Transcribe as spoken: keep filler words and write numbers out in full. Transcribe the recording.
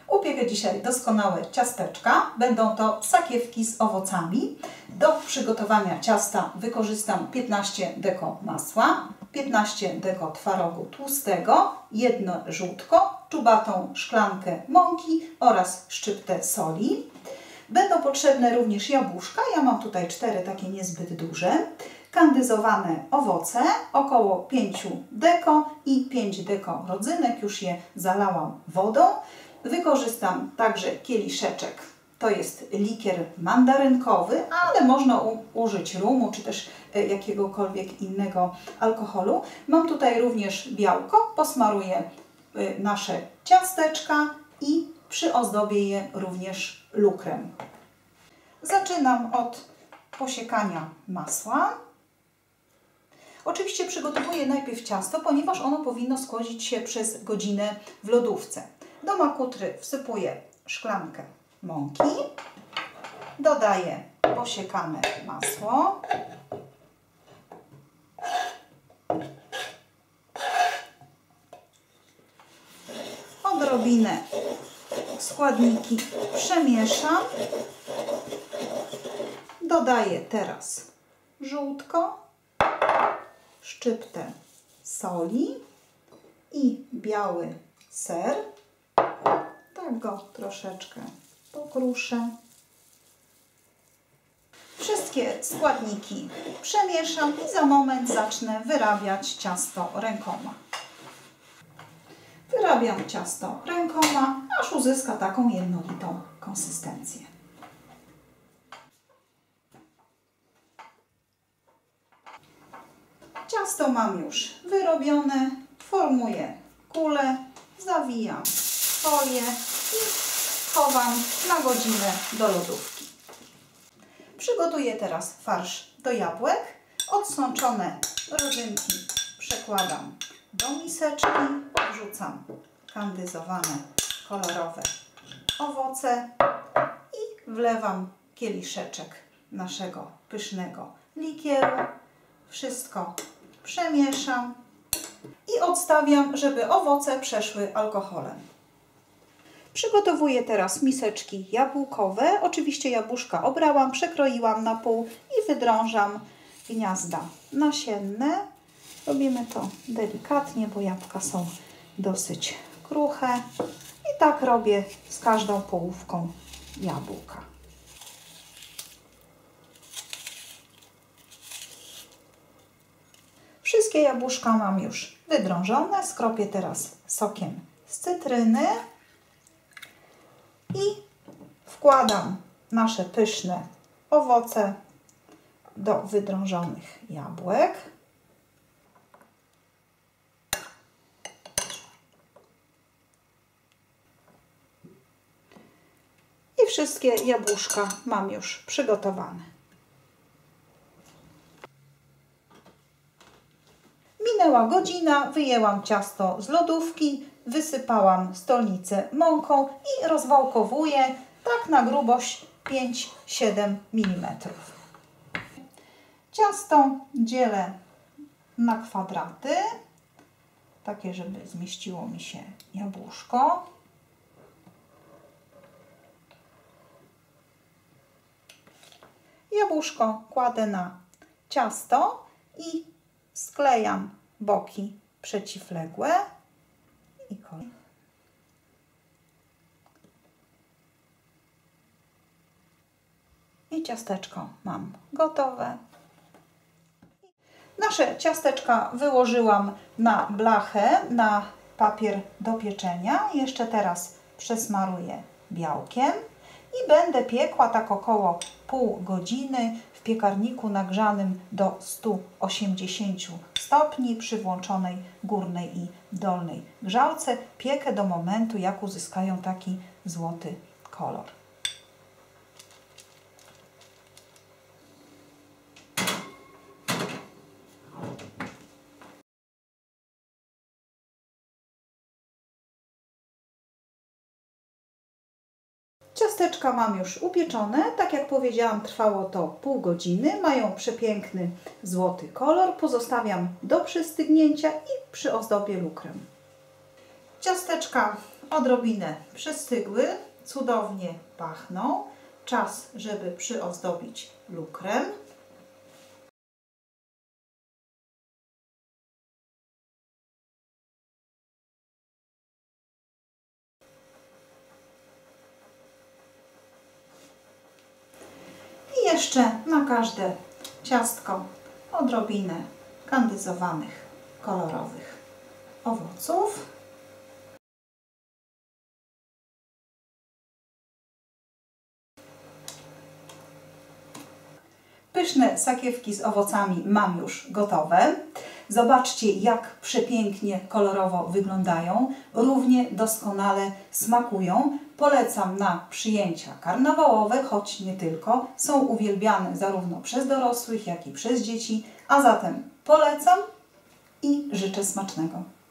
Upiekę dzisiaj doskonałe ciasteczka. Będą to sakiewki z owocami. Do przygotowania ciasta wykorzystam piętnaście deko masła, piętnaście deko twarogu tłustego, jedno żółtko, czubatą szklankę mąki oraz szczyptę soli. Będą potrzebne również jabłuszka. Ja mam tutaj cztery takie niezbyt duże. Kandyzowane owoce, około pięć deko i pięć deko rodzynek. Już je zalałam wodą. Wykorzystam także kieliszeczek. To jest likier mandarynkowy, ale można użyć rumu czy też jakiegokolwiek innego alkoholu. Mam tutaj również białko. Posmaruję nasze ciasteczka i przyozdobię je również lukrem. Zaczynam od posiekania masła. Oczywiście przygotowuję najpierw ciasto, ponieważ ono powinno schłodzić się przez godzinę w lodówce. Do makutry wsypuję szklankę mąki, dodaję posiekane masło, odrobinę składniki przemieszam, dodaję teraz żółtko, szczyptę soli i biały ser. Tak go troszeczkę pokruszę. Wszystkie składniki przemieszam i za moment zacznę wyrabiać ciasto rękoma. Wyrabiam ciasto rękoma, aż uzyska taką jednolitą konsystencję. Ciasto mam już wyrobione, formuję kulę, zawijam folię i chowam na godzinę do lodówki. Przygotuję teraz farsz do jabłek. Odsączone rodzynki przekładam do miseczki, wrzucam kandyzowane kolorowe owoce i wlewam kieliszeczek naszego pysznego likieru. Wszystko przemieszam i odstawiam, żeby owoce przeszły alkoholem. Przygotowuję teraz miseczki jabłkowe. Oczywiście jabłuszka obrałam, przekroiłam na pół i wydrążam gniazda nasienne. Robimy to delikatnie, bo jabłka są dosyć kruche. I tak robię z każdą połówką jabłka. Wszystkie jabłuszka mam już wydrążone. Skropię teraz sokiem z cytryny i wkładam nasze pyszne owoce do wydrążonych jabłek. I wszystkie jabłuszka mam już przygotowane. Minęła godzina, wyjęłam ciasto z lodówki, wysypałam stolnicę mąką i rozwałkowuję tak na grubość pięć do siedmiu milimetrów. Ciasto dzielę na kwadraty, takie, żeby zmieściło mi się jabłuszko. Jabłuszko kładę na ciasto i sklejam boki przeciwległe i kolej. I ciasteczko mam gotowe. Nasze ciasteczka wyłożyłam na blachę, na papier do pieczenia. Jeszcze teraz przesmaruję białkiem i będę piekła tak około pół godziny w piekarniku nagrzanym do stu osiemdziesięciu stopni przy włączonej górnej i dolnej grzałce. Piekę do momentu, jak uzyskają taki złoty kolor. Ciasteczka mam już upieczone. Tak jak powiedziałam, trwało to pół godziny. Mają przepiękny złoty kolor. Pozostawiam do przystygnięcia i przyozdobię lukrem. Ciasteczka odrobinę przystygły, cudownie pachną. Czas, żeby przyozdobić lukrem. I jeszcze na każde ciastko odrobinę kandyzowanych, kolorowych owoców. Pyszne sakiewki z owocami mam już gotowe. Zobaczcie, jak przepięknie kolorowo wyglądają. Równie doskonale smakują. Polecam na przyjęcia karnawałowe, choć nie tylko. Są uwielbiane zarówno przez dorosłych, jak i przez dzieci. A zatem polecam i życzę smacznego.